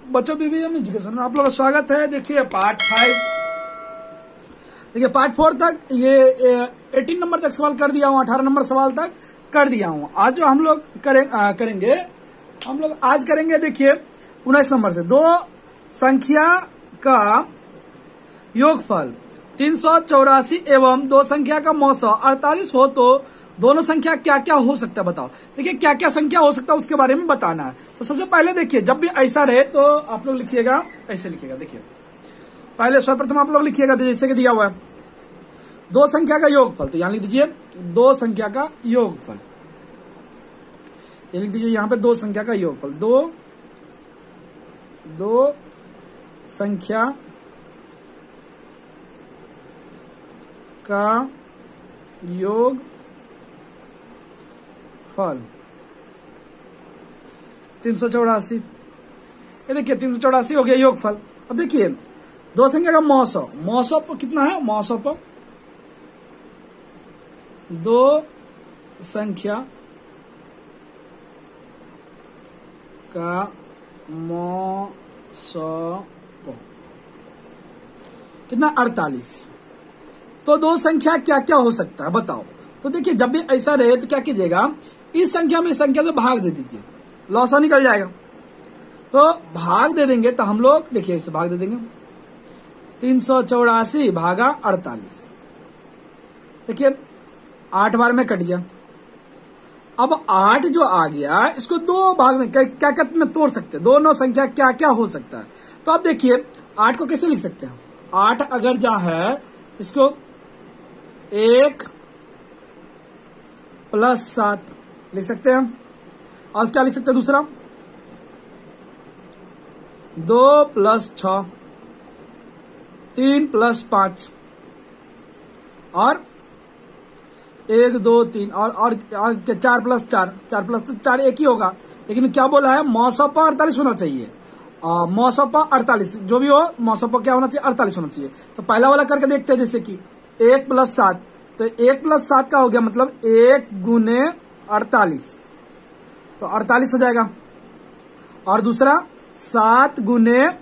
बच्चों BBM education में आप लोगों का स्वागत है। देखिए पार्ट 5, देखिए पार्ट 4 तक ये 18 नंबर तक सवाल कर दिया हूँ, 18 नंबर सवाल तक कर दिया हूँ। आज जो हम लोग करेंगे हम लोग आज करेंगे देखिए 19 नंबर से दो संख्या का योगफल 384 एवं दो संख्या का मौसा 48 हो तो दोनों संख्या क्या क्या हो सकता है बताओ। देखिए क्या क्या संख्या हो सकता है उसके बारे में बताना है। तो सबसे पहले देखिए जब भी ऐसा रहे तो आप लोग लिखिएगा, ऐसे लिखिएगा। देखिए पहले सर्वप्रथम आप लोग लिखिएगा जैसे कि दिया हुआ है दो संख्या का योगफल, तो यहां लिख दीजिए दो संख्या का योगफल। ये लिख दीजिए यहां पे दो संख्या का योगफल, दो संख्या का योग फल 384। ये देखिए 384 हो गया योगफल। अब देखिए दो संख्या का मौसम कितना है, मौसम दो संख्या का मौसम कितना 48। तो दो संख्या क्या क्या हो सकता है बताओ। तो देखिए जब भी ऐसा रहे तो क्या कीजिएगा, इस संख्या में इस संख्या से भाग दे दीजिए, लॉसा निकल जाएगा। तो भाग दे देंगे तो हम लोग देखिए इसे भाग दे देंगे 384 भागा 48। देखिए 8 बार में कट गया। अब 8 जो आ गया इसको दो भाग में क्या क्या में तोड़ सकते हैं, दोनों संख्या क्या क्या हो सकता है। तो अब देखिए 8 को कैसे लिख सकते हैं, 8 अगर जहां है इसको 1 + 7 लिख सकते हैं। और क्या लिख सकते हैं दूसरा 2 + 6, 3 + 5 और 1 2 3 और 4 + 4, 4 + 4 एक ही होगा। लेकिन क्या बोला है मौसपा 48 होना चाहिए। मौसपा 48 जो भी हो, मौसपा क्या होना चाहिए 48 होना चाहिए। तो पहला वाला करके देखते हैं जैसे कि 1 + 7, तो 1 + 7 का हो गया मतलब 1 × 48, तो 48 हो जाएगा। और दूसरा 7 ×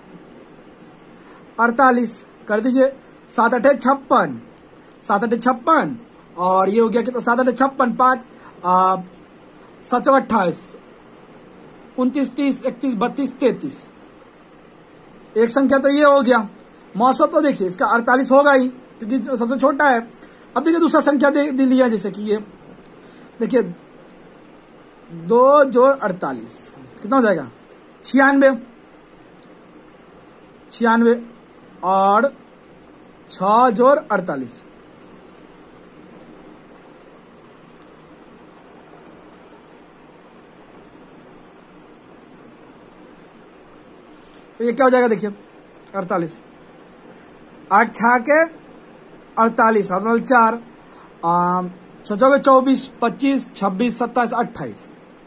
48 कर दीजिए, 7 × 8 = 56, 7 × 8 = 56 और ये हो गया कितना 7 × 8 = 56, 5 7 × 28 29 30 31 32 33। एक संख्या तो ये हो गया। मौसम तो देखिए इसका 48 होगा ही क्योंकि सबसे छोटा है। अब देखिए दूसरा संख्या दे लिया जैसे कि ये देखिए 2 + 48 कितना हो जाएगा 96 और 6 + 48 तो ये क्या हो जाएगा देखिए 48, 8 × 6 = 48 और 4 6 × 24 25 26 27 28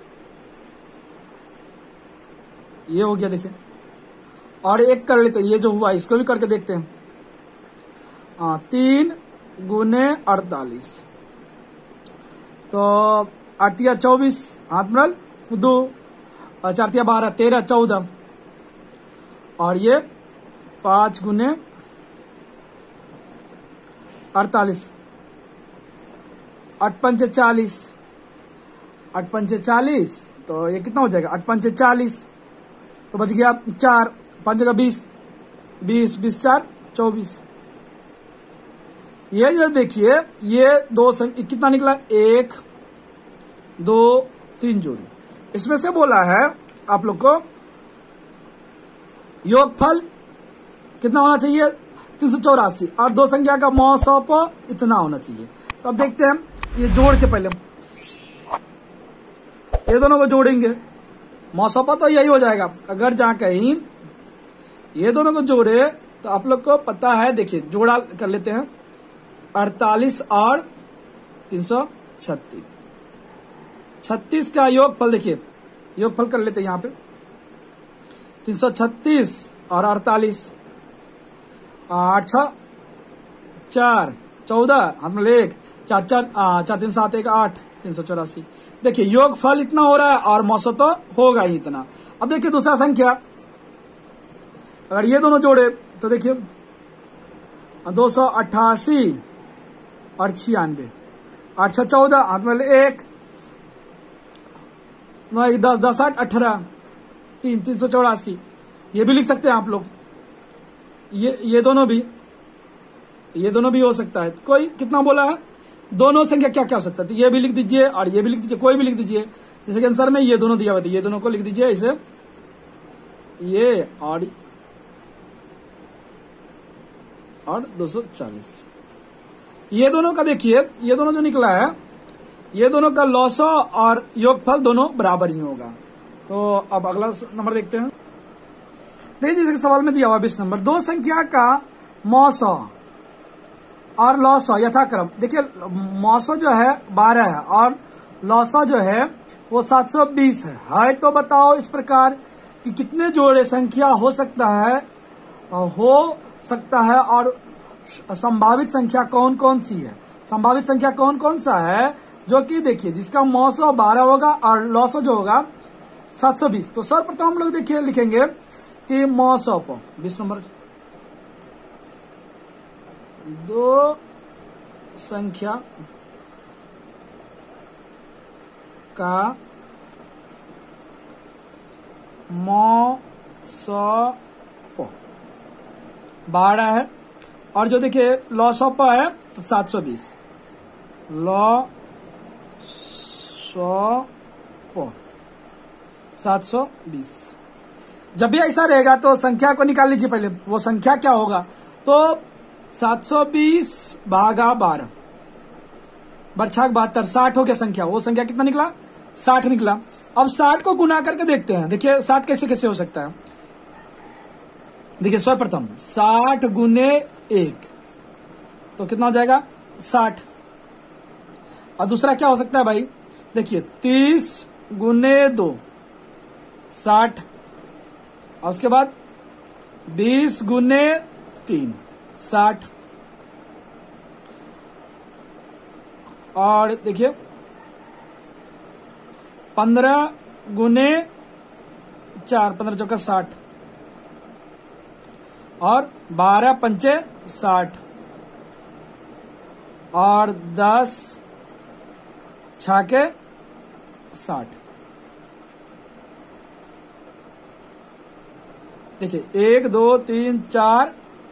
ये हो गया देखिए। और एक कर लेते ये जो हुआ इसको भी करके देखते हैं। 3 × 48 तो 8 × 24 हाथ मरल 2 और 4 × 12 13 14 और ये 5 × 48 8 × 5 = 40, 8 × 5 = 40 तो ये कितना हो जाएगा 8 × 5 = 40 तो बच गया 4, 5 × 20 20 20 4 24। ये जो देखिए ये दो कितना निकला 1 2 3 जोड़ी। इसमें से बोला है आप लोग को योगफल कितना होना चाहिए 384 और दो संख्या का मौसप इतना होना चाहिए। तो अब देखते हैं ये जोड़ के पहले ये दोनों को जोड़ेंगे, मौसपा तो यही हो जाएगा। अगर जहां कहीं ये दोनों को जोड़े तो आप लोग को पता है, देखिए जोड़ा कर लेते हैं 48 और 336, 36 का योगफल देखिए योगफल कर लेते हैं यहाँ पे 336 और 48 8 6 4 14 हम लोग 4 4 4 3 7 1 8 384। देखिए योगफल इतना हो रहा है और मौसम तो होगा ही इतना। अब देखिए दूसरा संख्या अगर ये दोनों जोड़े तो देखिए 288 और 96, 8 6 14, हाथ में 1 9 1 10 10 8 18 3 384। ये भी लिख सकते हैं आप लोग, ये दोनों भी हो सकता है। कोई कितना बोला है, दोनों संख्या क्या क्या हो सकता है, तो ये भी लिख दीजिए और ये भी लिख दीजिए, कोई भी लिख दीजिए। जैसे कि आंसर में ये दोनों दिया हुआ था, ये दोनों को लिख दीजिए इसे, ये और 240। ये दोनों का देखिए, ये दोनों जो निकला है, ये दोनों का लॉसो और योगफल दोनों बराबर ही होगा। तो अब अगला नंबर देखते हैं। देखिए जैसे सवाल में दिया हुआ 20 नंबर, दो संख्या का मौसो और लॉसो यथाक्रम। देखिए मौसो जो है 12 है और लॉसो जो है वो 720 है। तो बताओ इस प्रकार कि कितने जोड़े संख्या हो सकता है और संभावित संख्या कौन कौन सी है। संभावित संख्या कौन कौन सा है, जो कि देखिए जिसका मौसो 12 होगा और लॉसो जो होगा 720। तो सर्वप्रथम हम लोग देखिए लिखेंगे कि मौसो को 20 नंबर, दो संख्या का मौसो 12 है और जो देखिए लॉसो है 720। लॉसो 720। जब भी ऐसा रहेगा तो संख्या को निकाल लीजिए पहले, वो संख्या क्या होगा, तो 720 भागा 12 बरछाक 72, 60 हो गया संख्या। वो संख्या कितना निकला, 60 निकला। अब 60 को गुना करके देखते हैं। देखिए 60 कैसे कैसे हो सकता है। देखिए सर्वप्रथम 60 गुने 1 तो कितना हो जाएगा 60। और दूसरा क्या हो सकता है भाई, देखिए 30 गुने 2 60, और उसके बाद 20 गुने 3 60, और देखिए 15 गुने 4 15 चौका 60, और 12 पंचे 60, और 10 छाके 60। देखिए 1 2 3 4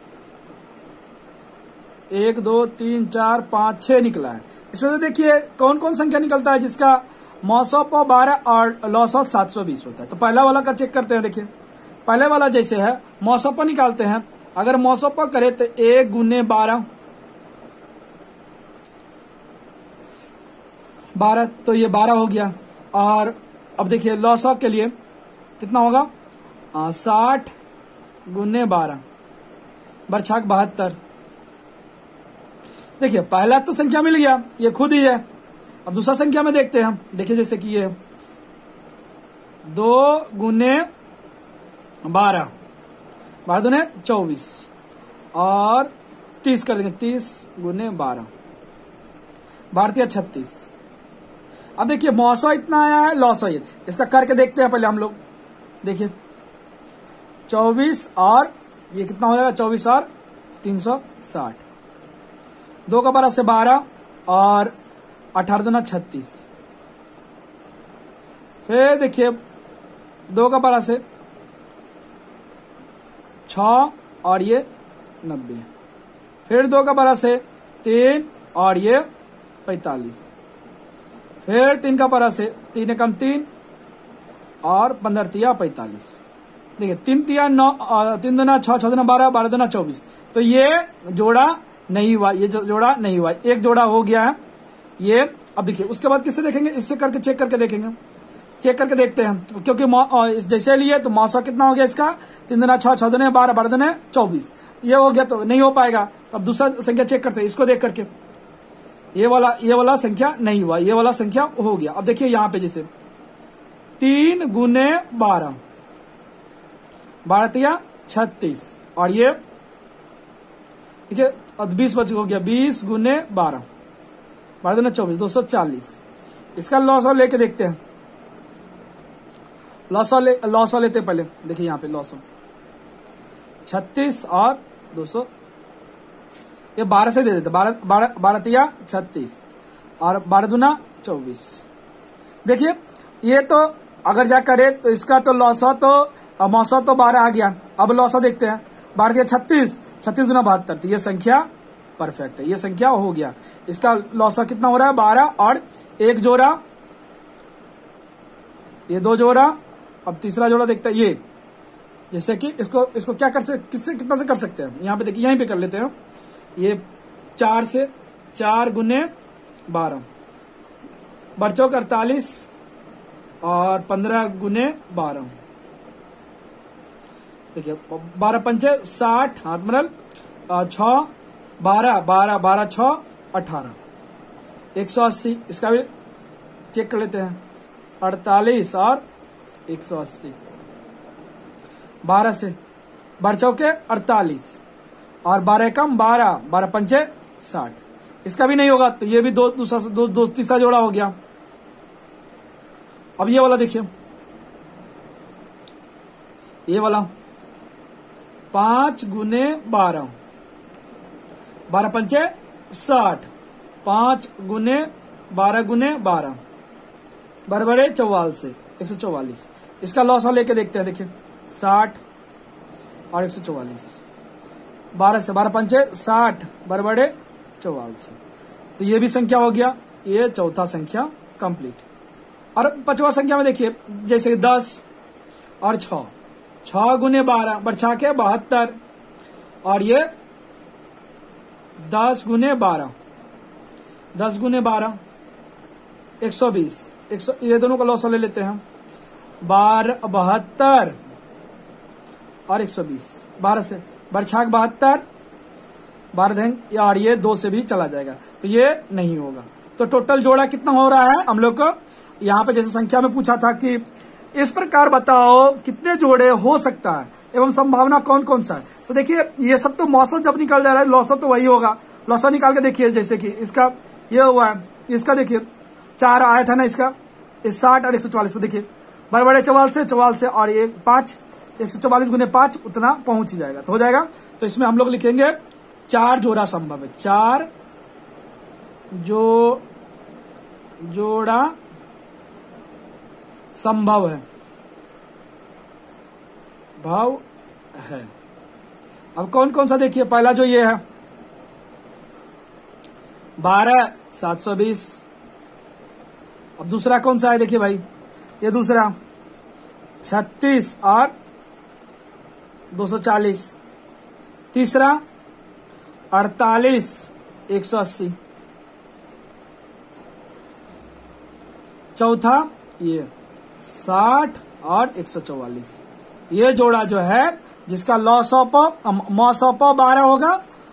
1 2 3 4 5 6 निकला है। इसमें से देखिए कौन कौन संख्या निकलता है जिसका मौसो 12 और लॉसो 720 होता है। तो पहला वाला का चेक करते हैं। देखिए पहले वाला जैसे है मौसो निकालते हैं। अगर मौसो करे तो 1 गुने 12 तो ये 12 हो गया। और अब देखिए लॉसो के लिए कितना होगा, 60 गुने 12 बरछाक 72। देखिए पहला तो संख्या मिल गया, ये खुद ही है। अब दूसरा संख्या में देखते हैं। देखिए जैसे कि ये 2 गुने 12 12 दूने 24 और 30 कर देंगे, 30 गुने 12 12 36। अब देखिए मौसो इतना आया है, लॉसो ये, इसका करके देखते हैं पहले हम लोग। देखिए 24 और ये कितना हो जाएगा, 24 और 360, 2 का 12 से 12 और 18 दूना 36। फिर देखिए 2 का 12 से 6 और ये 90, फिर 2 का 12 से 3 और ये 45, फिर 3 का 12 से 3 एकम 3 और 15 तिया 45। देखिए 3 तिया 9, 3 दूना 6, 6 दूना 12, 12 दूना 24। तो ये जोड़ा नहीं हुआ, ये जोड़ा नहीं हुआ, एक जोड़ा हो गया है ये। अब देखिए उसके बाद किससे देखेंगे, इससे करके चेक करके देखेंगे, चेक करके देखते हैं। क्योंकि जैसे लिए तो मौसो कितना हो गया इसका, 3 दूना 6, 6 दूने 12, 12 दूने 24, ये हो गया तो नहीं हो पाएगा। तो अब दूसरा संख्या चेक करते हैं, इसको देख करके ये वाला संख्या नहीं हुआ, ये वाला संख्या हो गया। अब देखिए यहाँ पे जैसे 3 गुने 12 12 तिया 36, और ये देखिए अब 20 बच हो गया, 20 गुने 12 12 दूने 24, 240। इसका लॉसो लेके देखते हैं। लॉसो लेते पहले। देखिए यहाँ पे लॉसो 36 और 200, ये 12 से दे देते, 12 तिया 36 और 12 दूना 24। देखिए ये तो अगर जा करे तो इसका तो लॉसो तो मौसो तो 12 आ गया। अब लॉसो देखते हैं, 12 तिया 36, 36 दूना 72, तो ये संख्या परफेक्ट है, ये संख्या हो गया। इसका लॉसो कितना हो रहा है 12 और एक जोड़ा, ये 2 जोड़ा। अब तीसरा जोड़ा देखते हैं, ये जैसे कि इसको क्या कर सकते, किससे कितना से कर सकते हैं, यहाँ पे देखिए, यहीं पे कर लेते हैं। ये 4 से 4 गुने 12, बच्चों का 48 और 15 गुने 12। देखिए 12 पंचे 60, हाथ मरल 6 12 12 12 6 18, 180। इसका भी चेक कर लेते हैं, 48 और 180, 12 से बच्चों के 48 और 12 कम 12, 12 पंचे 60। इसका भी नहीं होगा तो ये भी दो तीसरा जोड़ा हो गया। अब ये वाला देखिए, ये वाला 5 गुने 12, 12 पंचे 60, 5 गुने 12 गुने 12, बड़े 44 से 144। इसका लॉस लेके देखते हैं, देखिए 60 और 144, 12 से 12 पंचे 60, बड़े 44। तो ये भी संख्या हो गया, ये चौथा संख्या कंप्लीट। और पांचवा संख्या में देखिए, जैसे 10 और 6, 6 गुने 12 बढ़ा के 72, और ये 10 गुने 12, 10 गुने 12 120, ये दोनों का लॉस ले लेते हैं, 72 और 120, 12 से बरछाक 72, 12 देंगे और ये 2 से भी चला जाएगा, तो ये नहीं होगा। तो टोटल जोड़ा कितना हो रहा है हम लोग को, यहाँ पे जैसे संख्या में पूछा था कि इस प्रकार बताओ कितने जोड़े हो सकता है एवं संभावना कौन कौन सा है। तो देखिए ये सब तो मौसम जब निकल जा रहा है, लॉसो तो वही होगा। लॉसो निकाल के देखिए, जैसे कि इसका ये हुआ है, इसका देखिए 4 आया था ना, इसका 60 और 144 को देखिए, बड़े 44 से और ये 5, 144 गुने 5 उतना पहुंच ही जाएगा, तो हो जाएगा। तो इसमें हम लोग लिखेंगे 4 जोड़ा संभव है, 4 जोड़ा संभव है, भाव है। अब कौन कौन सा देखिए, पहला जो ये है 12 720। अब दूसरा कौन सा है देखिए भाई, ये दूसरा 36 और 240। तीसरा 48 180। चौथा ये 60 और 144। ये जोड़ा जो है जिसका मौसोपो 12 होगा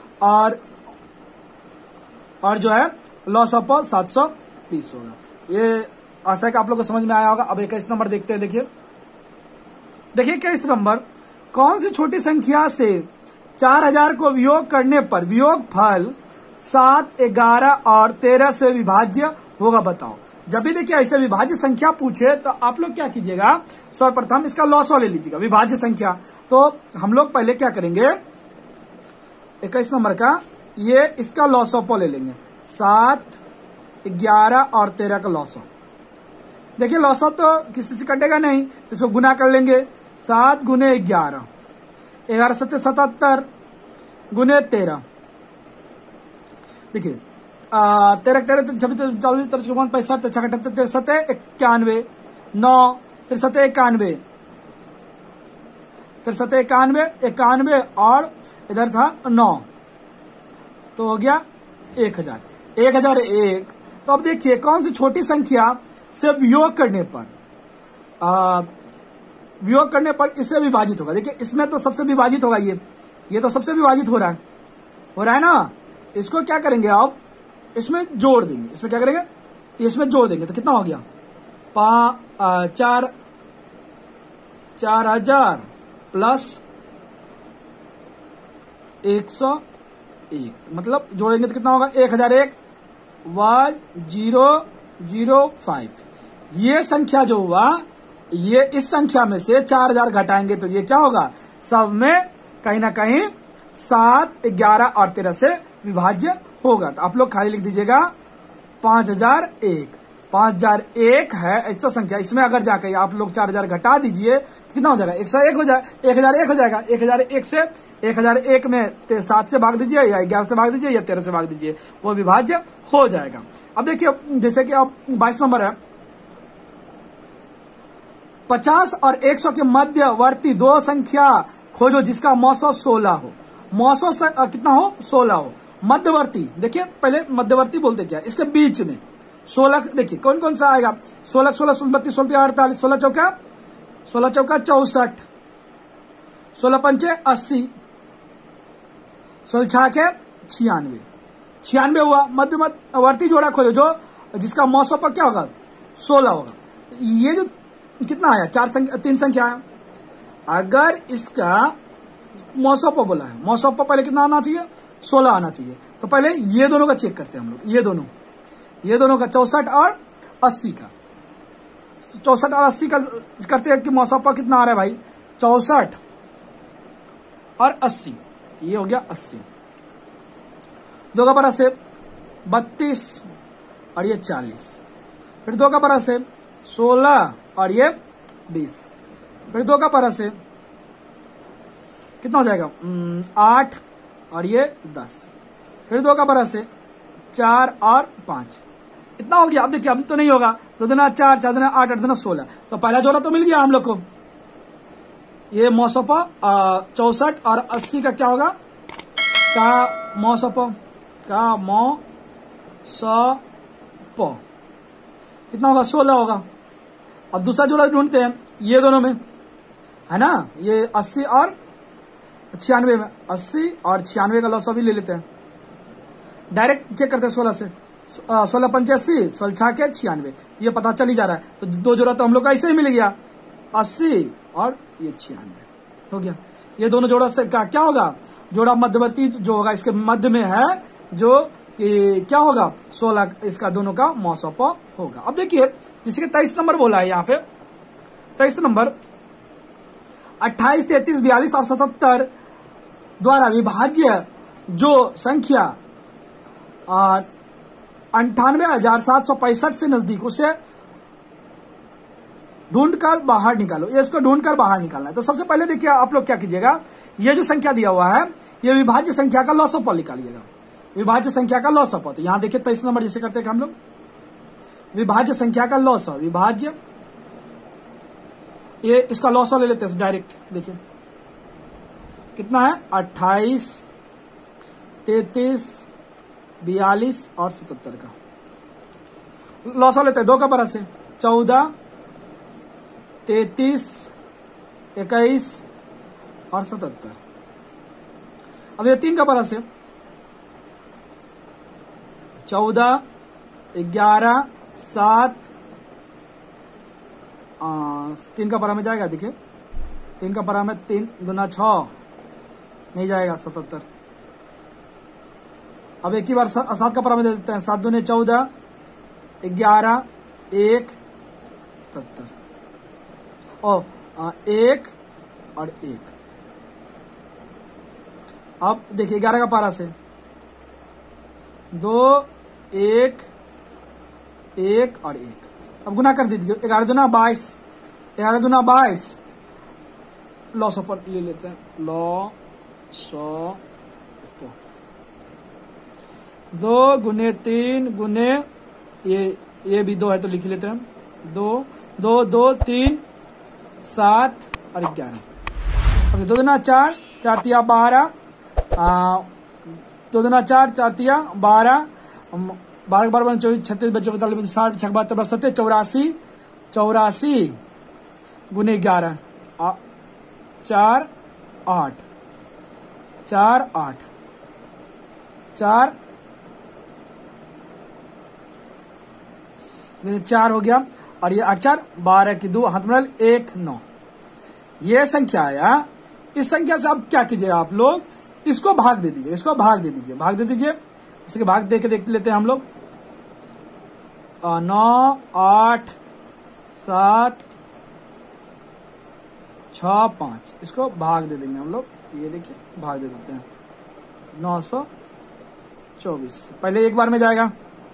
और जो है लॉसोपो 720 होगा। ये आशा है कि आप लोगों को समझ में आया होगा। अब 21 नंबर देखते हैं। देखिए 21 नंबर, कौन सी छोटी संख्या से 4000 को वियोग करने पर वियोग फल 7, 11 और 13 से विभाज्य होगा, बताओ। जब भी देखिए ऐसे विभाज्य संख्या पूछे तो आप लोग क्या कीजिएगा, सर्वप्रथम इसका लॉसो ले लीजिएगा, विभाज्य संख्या। तो हम लोग पहले क्या करेंगे, 21 नंबर का ये इसका लॉसोपो ले लेंगे, 7, 11 और 13 का लॉसो। देखिए लॉसो तो किसी से कटेगा नहीं, तो इसको गुना कर लेंगे, 7 गुने 11, 11 7 77 गुने 13। देखिए 13 13 26 40 53 65 76 73 91 9 63 91 63 91 91 और इधर था 9, तो हो गया 1000 1001। तो अब देखिए कौन सी छोटी संख्या से वियोग करने पर इससे विभाजित होगा। देखिए इसमें तो सबसे विभाजित होगा, ये तो सबसे विभाजित हो रहा है ना। इसको क्या करेंगे आप, इसमें जोड़ देंगे। इसमें क्या करेंगे, इसमें जोड़ देंगे तो कितना हो गया, 4000 प्लस 101, मतलब जोड़ेंगे तो कितना होगा, 1001 1005। ये संख्या जो हुआ, ये इस संख्या में से 4000 घटाएंगे तो ये क्या होगा, सब में कहीं ना कहीं 7, 11 और 13 से विभाज्य होगा। तो आप लोग खाली लिख दीजिएगा 5001। 5001 है ऐसा संख्या, इसमें अगर जाकर आप लोग 4000 घटा दीजिए तो कितना हो जाएगा, 101 हो जाए, 1001 हो जाएगा। 1001 से 1001 में 7 से भाग दीजिए या 11 से भाग दीजिए या 13 से भाग दीजिए, वो विभाज्य हो जाएगा। अब देखिए जैसे कि अब 22 नंबर है, 50 और 100 के मध्यवर्ती दो संख्या खोजो जिसका मौसो 16 हो। मौसो कितना हो, 16 हो। मध्यवर्ती, देखिए पहले मध्यवर्ती बोलते क्या, इसके बीच में 16, देखिए कौन कौन सा आएगा, 16, 16, 32, 16, 48, 16 चौका 64, 16 पंचे 80, 16 छाके 96, 96 हुआ। मध्यवर्ती जोड़ा खोजो जो जिसका मौसम पर क्या होगा, 16 होगा। ये जो कितना आया, 3 संख्या है। अगर इसका मौसम पर बोला है, मौसम पर पहले कितना आना चाहिए, 16 आना चाहिए। तो पहले ये दोनों का चेक करते हैं हम लोग, ये दोनों का 64 और 80 का, 64 और 80 का करते हैं कि मौसम पर कितना आ रहा है भाई, 64 और 80, ये हो गया 80। 2 का बरस है 32 और ये 40, फिर 2 का बरस है 16 और ये 20, फिर 2 का बरस है कितना हो जाएगा, 8 और ये 10, फिर 2 का बरस है 4 और 5, इतना हो गया। अब देखिए अब तो नहीं होगा, 2 दूना 4, 4 दूना 8, 8 दूना 16, तो पहला जोड़ा तो मिल गया हम लोग को। ये मौसप 64 और 80 का क्या होगा, का मौसप कितना होगा, 16 होगा। अब दूसरा जोड़ा ढूंढते हैं, ये दोनों में है ना, ये 80 और 96 में, 80 और 96 का लॉस भी ले लेते हैं, डायरेक्ट चेक करते हैं 16 से, 16 पंचे 80, 16 छाके 96, तो ये पता चल ही जा रहा है। तो 2 जोड़ा तो हम लोग का ऐसे ही मिल गया, 80 और ये 96 हो गया। ये दोनों जोड़ा से क्या होगा, जोड़ा मध्यवर्ती जो होगा इसके मध्य में है, जो कि क्या होगा 16, इसका दोनों का मौसम होगा। अब देखिए जिसके 23 नंबर बोला है, यहाँ पे 23 नंबर 28, 33, 42 और 77 द्वारा विभाज्य जो संख्या 98,765 से नजदीक, उसे ढूंढकर बाहर निकालो। ये इसको ढूंढकर बाहर निकालना है। तो सबसे पहले देखिए आप लोग क्या कीजिएगा, ये जो संख्या दिया हुआ है ये विभाज्य संख्या का लॉसअप निकालिएगा, विभाज्य संख्या का लॉसअप। तो यहां देखिए 23 नंबर जैसे करते हैं हम लोग, विभाज्य संख्या का लॉसअप, विभाज्य ये इसका लॉसअप ले लेते हैं डायरेक्ट। देखिए कितना है, 28, 33, 42 और 77 का लॉसअप लेते हैं। 2 का बरस है 14, 33, 21 और 77। अब ये 3 का बरस है 14, 11, 7, 3 का परा में जाएगा, देखिए 3 का परा में 3 दूना 6 नहीं जाएगा, 77। अब एक ही बार 7 का परा में दे देते हैं, 7 दूने 14, 11, 1, 77 और 1 और 1। अब देखिए 11 का पारा से 2, 1, 1 और 1, अब गुना कर दीजिए, 11 दूना 22, 11 दूना 22, लॉसअप ले लेते हैं, लॉसअप 2 गुने 3 गुने ये भी 2 है तो लिख लेते हैं, 2, 2, 2, 3, 7 और 11। 2 दूना 4, 4 तिया 12, 2 दूना 4, 4 तिया 12, 12 12 24, 36 बच्चों 45 60 72 70 84, 84 गुने 11, 4 8, 4 8, 4 4 हो गया, और ये 8 4 12 की 2 हाथ में 1 9, ये संख्या आया। इस संख्या से अब क्या कीजिए आप लोग, इसको भाग दे दीजिए, इसको भाग दे दीजिए, भाग दे दीजिए, इसके भाग दे के देख लेते हैं हम लोग। 9, 8, 7, 6 5, इसको भाग दे देंगे हम लोग, ये देखिए भाग दे देते हैं 924, पहले एक बार में जाएगा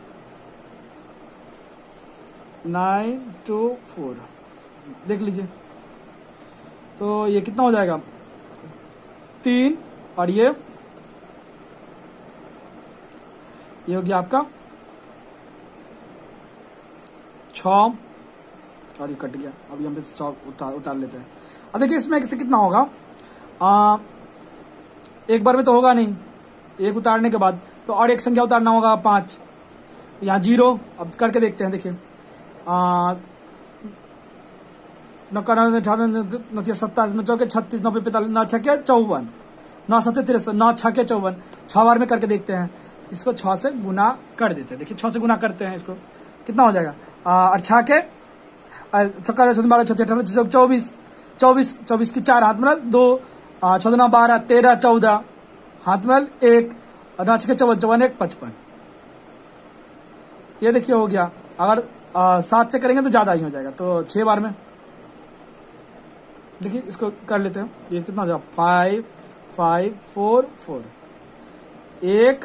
924, देख लीजिए तो ये कितना हो जाएगा 3, और ये हो गया आपका 6, और ये कट गया। अभी हम 100 उतार लेते हैं। अब देखिए इसमें किसे कितना होगा, एक बार में तो होगा नहीं, एक उतारने के बाद तो और एक संख्या उतारना होगा 5, यहाँ 0। अब करके देखते हैं, देखिए 97, 27, 36, 90, 45, 9 छक्के 54, 9 7 63, 9 छक्के 54, 6 बार में करके देखते हैं। इसको 6 से गुना कर देते हैं। देखिए 6 से गुना करते हैं, इसको कितना हो जाएगा, और छक्के छक्का 12 18 24, 24 की 4 हाथ में 2, 14 12 13 14 हाथ में 1, और 9 छक्के 54, 54 1 55। ये देखिए हो गया। अगर 7 से करेंगे तो ज्यादा ही हो जाएगा, तो 6 बार में देखिए इसको कर लेते हैं। ये कितना हो जाएगा 5 5 4 4, 1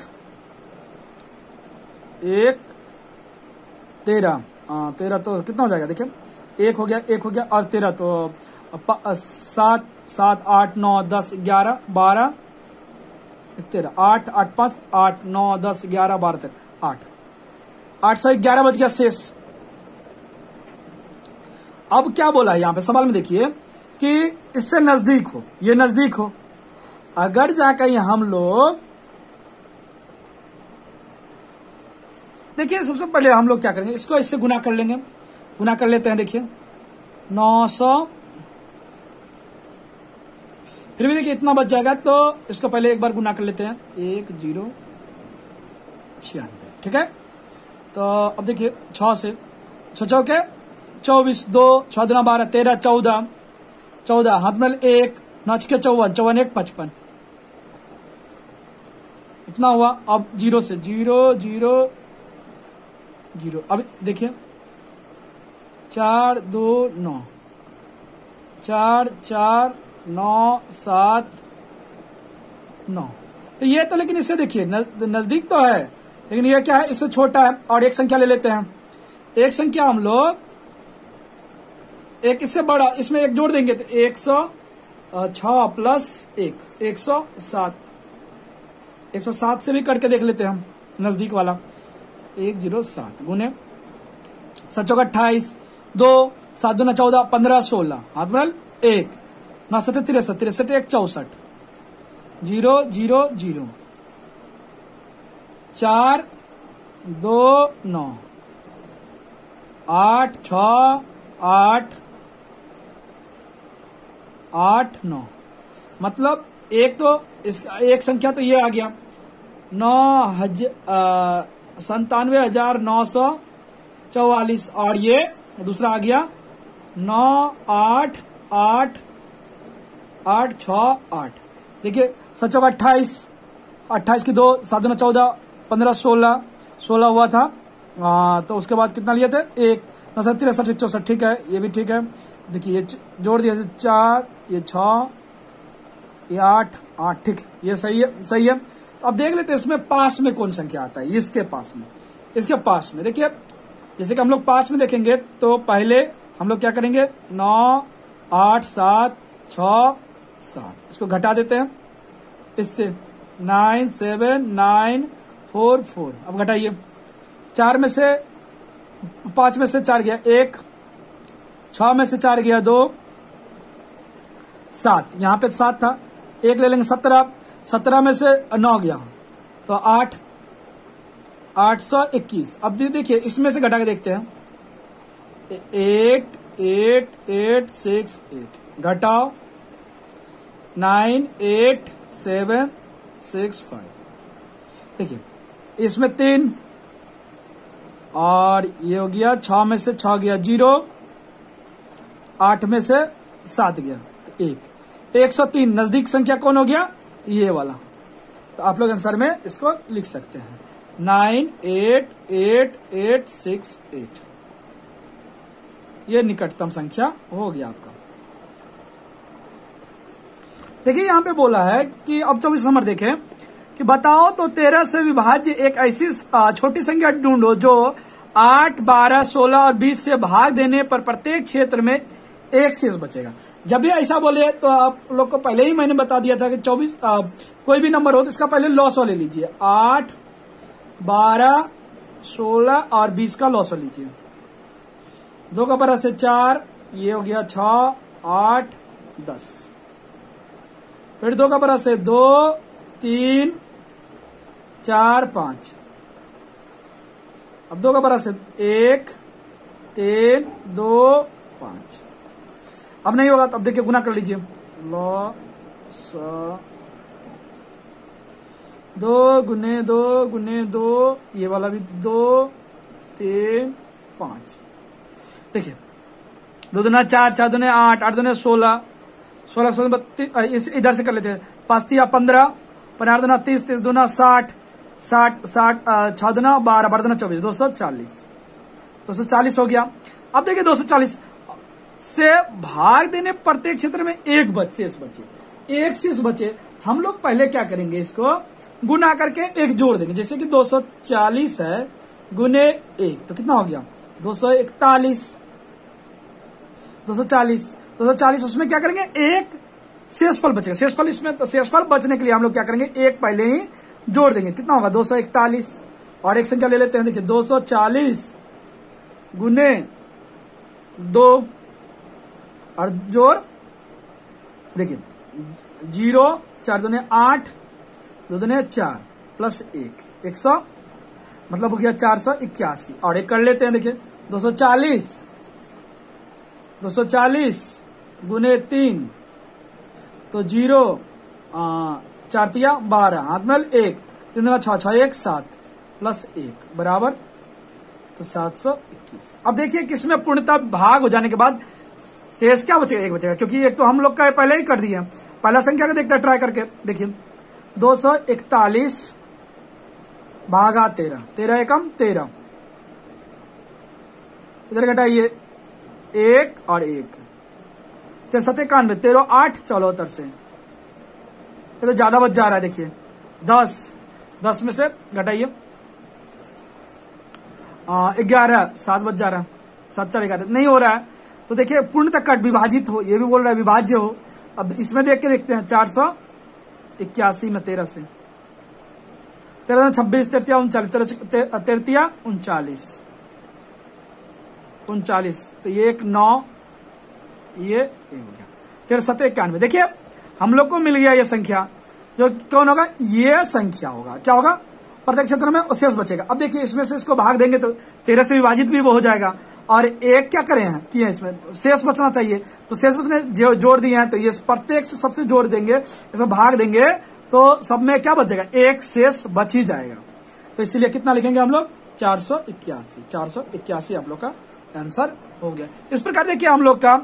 1 13, 13 तो कितना हो जाएगा, देखिए 1 हो गया, 1 हो गया और 13, तो 7 7 8 9 10 11 12 13, 8 8 5 8 9 10 11 12 13, 8 811 बच गया शेष। अब क्या बोला है यहाँ पे सवाल में, देखिए कि इससे नजदीक हो, ये नजदीक हो। अगर जाकर हम लोग देखिए, सबसे पहले हम लोग क्या करेंगे, इसको इससे गुना कर लेंगे, गुना कर लेते हैं। देखिए 900, फिर भी देखिए इतना बच जाएगा, तो इसको पहले एक बार गुना कर लेते हैं, 1096, ठीक है। तो अब देखिए 6 से 6 चौके 24, 2 6 12 13 14 14 हाथ में 1, 9 छक्के 54, 54 1 55, इतना हुआ। अब 0 से 0 0 0, अब देखिए 4 2 9 4 4 9 7 9, तो ये तो, लेकिन इससे देखिए नजदीक तो है, लेकिन ये क्या है, इससे छोटा है। और एक संख्या ले लेते हैं, एक संख्या हम लोग, एक इससे बड़ा, इसमें एक जोड़ देंगे तो 106 प्लस 1 107, 107 से भी करके देख लेते हैं हम, नजदीक वाला 107 गुने 7 चौका 28, 2 7 दूना 14 15 16 हाथ में 1, 9 7 63 63 1 64, 0 0 0 4 2 9 8 6 8 8 9, मतलब एक तो इसका एक संख्या तो ये आ गया 97,944, और ये दूसरा आ गया 9 8 8 8 6 8। देखिए 7 चौका 28, 28 की 2 7 दूना 14 15 16 16 हुआ था, तो उसके बाद कितना लिए थे 1, 9 7 63 64, ठीक है, ये भी ठीक है। देखिए ये जोड़ दिया 4, ये 6, ये 8 8, ठीक, ये सही है, सही है। तो अब देख लेते हैं इसमें पास में कौन संख्या आता है, इसके पास में, इसके पास में। देखिए जैसे कि हम लोग पास में देखेंगे तो पहले हम लोग क्या करेंगे, 9 8 7 6 7, इसको घटा देते हैं इससे, 9 7 9 4 4। अब घटाइए, 4 में से 5 में से 4 गया 1, 6 में से 4 गया 2, 7, यहाँ पे 7 था, 1 ले लेंगे 17, 17 में से 9 गया तो 8, 821। अब देखिए इसमें से घटा के देखते हैं, 8 8 8 6 8, घटाओ 9 8 7 6 5। देखिए इसमें 3, और ये हो गया 6 में से 6 गया 0, 8 में से 7 गया तो 1, 103। नजदीक संख्या कौन हो गया, ये वाला। तो आप लोग आंसर में इसको लिख सकते हैं 9 8 8 8 6 8, ये निकटतम संख्या हो गया आपका। देखिए यहाँ पे बोला है कि अब 24 नंबर देखें कि बताओ तो 13 से विभाज्य एक ऐसी छोटी संख्या ढूंढो जो 8, 12, 16 और 20 से भाग देने पर प्रत्येक क्षेत्र में एक शेष बचेगा। जब भी ऐसा बोले तो आप लोग को पहले ही मैंने बता दिया था कि 24 कोई भी नंबर हो तो इसका पहले लॉस ले लीजिए। 8, 12, 16 और 20 का लॉस लीजिए। 2 का बरा से 4, ये हो गया 6, 8, 10। फिर 2 का बरा से 2, 3, 4, 5। अब 2 का बरा से 1, 3, 2, 5। अब नहीं होगा तो अब देखिए गुना कर लीजिए। लॉस 2 गुने 2 गुने 2, ये वाला भी 2, 3, 5। देखिए 2 दूना 4, 4 दूने 8, 8 दूने 16, 16 16 32, इधर से कर लेते हैं। 5 तिया 15, 15 दूना 30, 30 दूना 60, 60 60 6 दूना 12, 12 दूना 24, 240। 240 हो गया। अब देखिए 240 से भाग देने प्रत्येक क्षेत्र में एक शेष बचे, एक शेष बचे। हम लोग पहले क्या करेंगे, इसको गुना करके एक जोड़ देंगे। जैसे कि 240 है गुने 1 तो कितना हो गया 241। 240 उसमें क्या करेंगे, एक शेषफल बचेगा। शेषफल इसमें तो शेषफल बचने के लिए हम लोग क्या करेंगे, एक पहले ही जोड़ देंगे। कितना होगा 241। और एक संख्या ले लेते हैं, देखिए 240 गुने 2 और जोड़ देखिए 0, 4 दूने 8, 2 दूने 4 प्लस 1, 100 मतलब हो गया 481। और एक कर लेते हैं, देखिए 240 गुने 3 तो 0, 4 तिया 12, हाथ में 1, 3 दूना 6, 6 1 7 प्लस 1 बराबर तो 721। अब देखिए किसमें पूर्णतः भाग हो जाने के बाद शेष क्या बचेगा, एक बचेगा, क्योंकि एक तो हम लोग का पहले ही कर दिया। पहला संख्या को देखते हैं ट्राई करके। देखिए 241 भागा 13, 13 एकम 13, इधर घटाइए 1 और 1, 7 91, 13 8 74 से ये तो ज्यादा बच जा रहा है। देखिए 10 में से घटाइए 11, 7 बच जा रहा है, 7 4 11 नहीं हो रहा है। तो देखिए पूर्ण तक कट विभाजित हो, ये भी बोल रहा है विभाज्य हो। अब इसमें देख के देखते हैं 481 में 13 से 13 26, 39, 39 तो ये एक 9, ये हो गया। 13 7 91। देखिए हम लोग को मिल गया ये संख्या, जो कौन होगा, ये संख्या होगा। क्या होगा, प्रत्येक क्षेत्र में शेष बचेगा। अब देखिए इसमें से इसको भाग देंगे तो 13 से विभाजित भी वो हो जाएगा। और एक क्या करें हैं कि इसमें शेष बचना चाहिए, तो शेष बचने जोड़ दिए हैं तो ये प्रत्येक से सबसे जोड़ देंगे, इसमें भाग देंगे तो सब में क्या बचेगा, एक शेष बच ही जाएगा। तो इसीलिए कितना लिखेंगे हम लोग 481 आप लोग का आंसर हो गया। इस प्रकार देखिए हम लोग का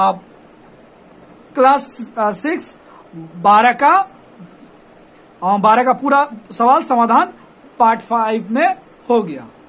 क्लास 6 12 का पूरा सवाल समाधान पार्ट 5 में हो गया।